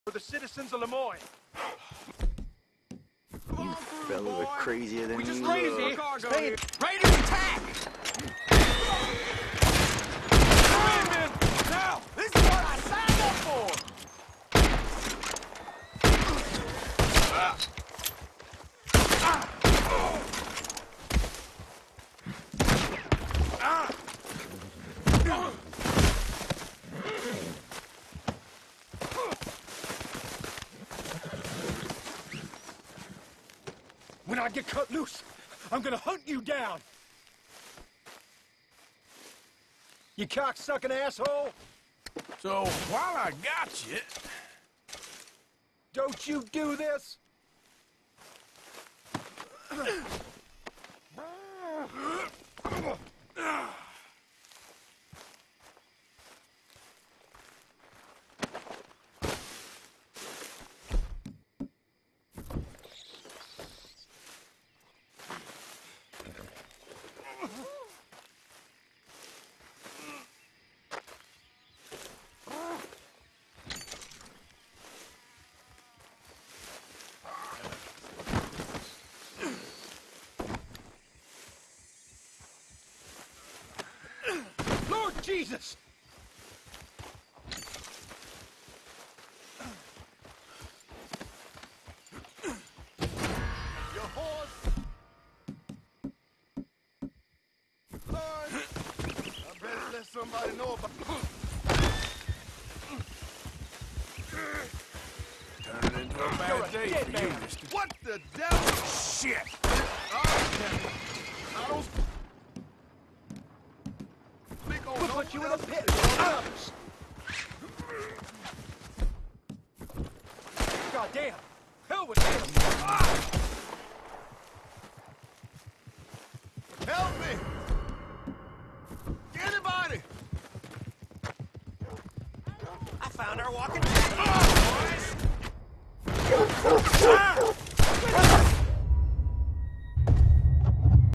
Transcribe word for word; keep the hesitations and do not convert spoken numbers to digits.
For the citizens of Lemoyne. You fellas are crazier than We just you crazy. look. Cargo here. Raiders attack! Men, now! This is what I signed up for! Ah. Ah. Ah. When I get cut loose, I'm gonna hunt you down! You cocksucking asshole! So, while I got you... Don't you do this! Lord Jesus! Your horse! Lord! I better let somebody know about... Turning into a bad day for you, mister. What the devil? Shit! All right, Captain. I don't... We'll put you in a pit. God damn! Hell with him! Ah! Help me! Anybody! I found our walking dead, boys! Ah!